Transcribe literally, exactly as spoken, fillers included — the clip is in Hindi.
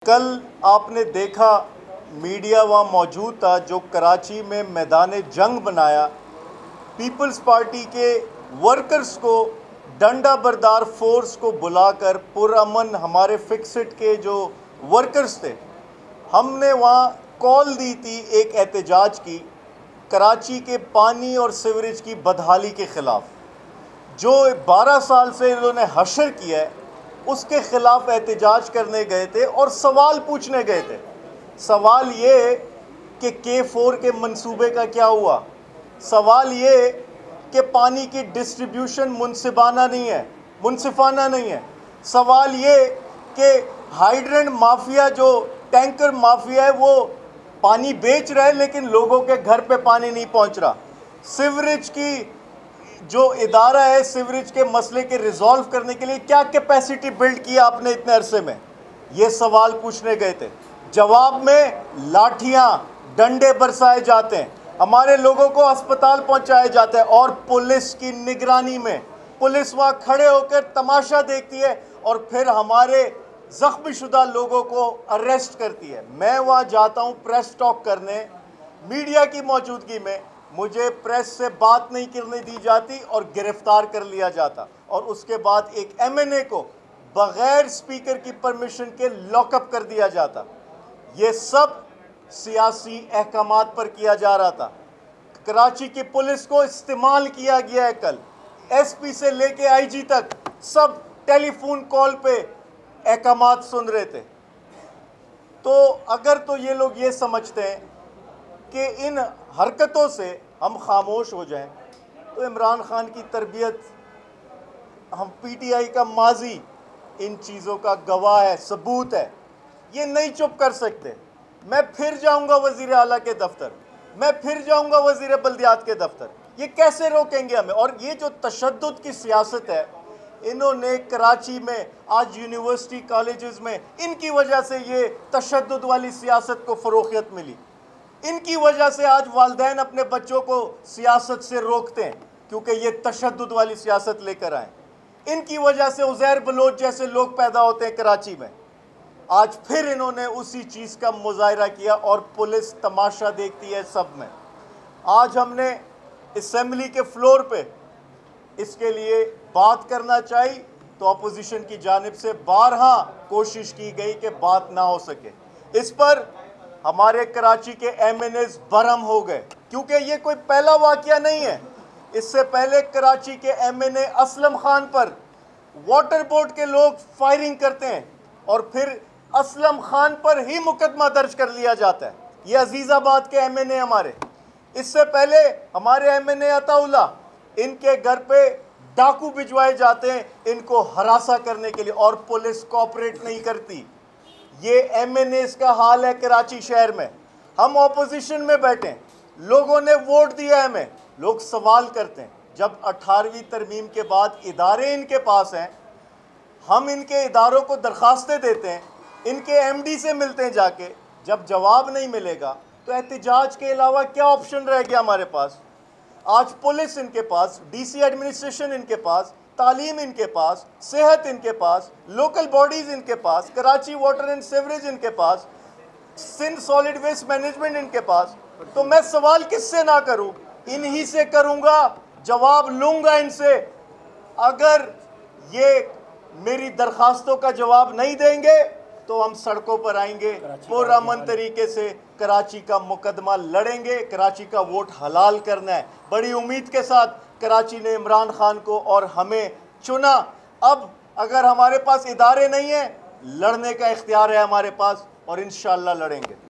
कल आपने देखा, मीडिया वहाँ मौजूद था, जो कराची में मैदान जंग बनाया, पीपल्स पार्टी के वर्कर्स को, डंडा बरदार फोर्स को बुलाकर पुरअमन हमारे फिक्सिट के जो वर्कर्स थे, हमने वहाँ कॉल दी थी एक एहतजाज की, कराची के पानी और सीवरेज की बदहाली के ख़िलाफ़। जो बारह साल से इन्होंने हशर किया है, उसके ख़िलाफ़ एहतजाज करने गए थे और सवाल पूछने गए थे। सवाल ये कि के फोर के मंसूबे का क्या हुआ, सवाल ये कि पानी की डिस्ट्रीब्यूशन मुनसिबाना नहीं है, मुनसिफाना नहीं है, सवाल ये कि हाइड्रेंट माफिया जो टैंकर माफिया है वो पानी बेच रहा है लेकिन लोगों के घर पे पानी नहीं पहुंच रहा। सीवरेज की जो इदारा है, सीवरेज के मसले के रिजॉल्व करने के लिए क्या कैपेसिटी बिल्ड किया आपने इतने अरसे में, ये सवाल पूछने गए थे। जवाब में लाठियां, डंडे बरसाए जाते हैं, हमारे लोगों को अस्पताल पहुंचाया जाता है और पुलिस की निगरानी में पुलिस वहाँ खड़े होकर तमाशा देखती है और फिर हमारे ज़ख्मी शुदा लोगों को अरेस्ट करती है। मैं वहाँ जाता हूँ प्रेस टॉक करने, मीडिया की मौजूदगी में मुझे प्रेस से बात नहीं करने दी जाती और गिरफ्तार कर लिया जाता, और उसके बाद एक एम एन ए को बग़ैर स्पीकर की परमिशन के लॉकअप कर दिया जाता। ये सब सियासी अहकामात पर किया जा रहा था। कराची की पुलिस को इस्तेमाल किया गया है। कल एस पी से लेके आई जी तक सब टेलीफोन कॉल पे अहकामात सुन रहे थे। तो अगर तो ये लोग ये समझते हैं कि इन हरकतों से हम खामोश हो जाएं, तो इमरान खान की तरबियत, हम पी टी आई का माजी इन चीज़ों का गवाह है, सबूत है, ये नहीं चुप कर सकते। मैं फिर जाऊंगा वज़ीर आला के दफ्तर, मैं फिर जाऊंगा वज़ीर बल्दियात के दफ्तर, ये कैसे रोकेंगे हमें? और ये जो तशद्दुद की सियासत है, इन्होंने कराची में आज यूनिवर्सिटी कॉलेजेस में, इनकी वजह से ये तशद्दुद वाली सियासत को फ़रोग़ियत मिली। इनकी वजह से आज वालिदैन अपने बच्चों को सियासत से रोकते हैं क्योंकि ये तशद्दुद वाली सियासत लेकर आए। इनकी वजह से उज़ैर बलोच जैसे लोग पैदा होते हैं कराची में। आज फिर इन्होंने उसी चीज़ का मुज़ाहिरा किया और पुलिस तमाशा देखती है सब में। आज हमने असेंबली के फ्लोर पे इसके लिए बात करना चाहिए तो अपोजिशन की जानिब से बारहा कोशिश की गई कि बात ना हो सके। इस पर हमारे कराची के एम एन एज़ बरहम हो गए क्योंकि ये कोई पहला वाक़या नहीं है। इससे पहले कराची के M N A Aslam Khan पर वाटर बोर्ड के लोग फायरिंग करते हैं और फिर असलम खान पर ही मुकदमा दर्ज कर लिया जाता है। ये अजीज़ाबाद के एम एन ए हमारे। इससे पहले हमारे एम एन ए अताउल्ला, इनके घर पे डाकू भिजवाए जाते हैं इनको हरासा करने के लिए और पुलिस कोऑपरेट नहीं करती। ये एम एन एज़ का हाल है कराची शहर में। हम ऑपोजिशन में बैठे हैं, लोगों ने वोट दिया है हमें, लोग सवाल करते हैं। जब अठारहवीं तरमीम के बाद इदारे इनके पास हैं, हम इनके इदारों को दरखास्तें देते हैं, इनके एम डी से मिलते हैं जाके, जब जवाब नहीं मिलेगा तो एहतजाज के अलावा क्या ऑप्शन रह गया हमारे पास? आज पुलिस इनके पास, डी सी एडमिनिस्ट्रेशन इनके पास, तालीम इनके पास, सेहत इनके पास, लोकल बॉडीज़ इनके पास, कराची वाटर एंड सीवरेज इनके पास, सिंध सॉलिड वेस्ट मैनेजमेंट इनके पास। तो मैं सवाल किससे ना करूं? इन्हीं से करूंगा, जवाब लूंगा इनसे। अगर ये मेरी दरखास्तों का जवाब नहीं देंगे तो हम सड़कों पर आएंगे, पुरअमन तरीके से कराची का मुकदमा लड़ेंगे। कराची का वोट हलाल करना है। बड़ी उम्मीद के साथ कराची ने इमरान खान को और हमें चुना। अब अगर हमारे पास इदारे नहीं हैं, लड़ने का इख्तियार है हमारे पास और इंशाअल्लाह लड़ेंगे।